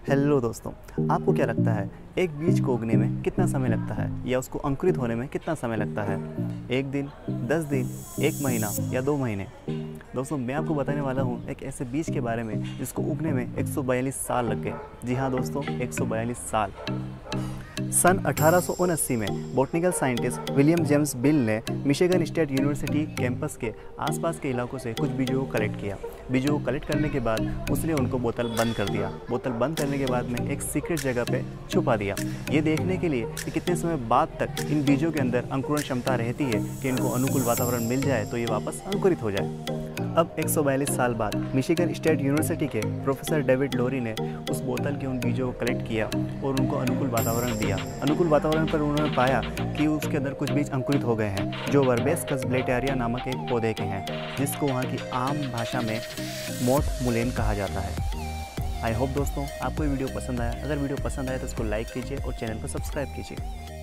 Hello दोस्तों, आपको क्या लगता है एक बीज को उगने में कितना समय लगता है या उसको अंकुरित होने में कितना समय लगता है? 1 दिन, 10 दिन, 1 महीना या 2 महीने? दोस्तों, मैं आपको बताने वाला हूँ एक ऐसे बीज के बारे में जिसको उगने में 142 साल लग गए। जी हाँ दोस्तों, 142 साल। सन 1879 में botanical scientist William James Beal ने मिशिगन स्टेट यूनिवर्सिटी कैंपस के आसपास के इलाकों से कुछ बीजों को कलेक्ट किया। बीजों को कलेक्ट करने के बाद उसने उनको बोतल बंद कर दिया। बोतल बंद करने के बाद में एक सीक्रेट जगह पे छुपा दिया, ये देखने के लिए कि कितने समय बाद तक इन बीजों के अंदर अंकुरण क्षमता रहती है कि इनको अनुकूल वातावरण मिल जाए तो ये वापस अंकुरित हो जाए। अब 142 साल बाद मिशिगन स्टेट यूनिवर्सिटी के प्रोफेसर डेविड लोरी ने उस बोतल के उन बीजों को कलेक्ट किया और उनको अनुकूल वातावरण दिया। अनुकूल वातावरण पर उन्होंने पाया कि उसके अंदर कुछ बीज अंकुरित हो गए हैं जो वर्बेस्कस ब्लेटारिया नामक एक पौधे के हैं, जिसको वहाँ की आम भाषा में मोठ मुलेन कहा जाता है। आई होप दोस्तों आपको ये वीडियो पसंद आया। अगर वीडियो पसंद आया तो इसको लाइक कीजिए और चैनल को सब्सक्राइब कीजिए।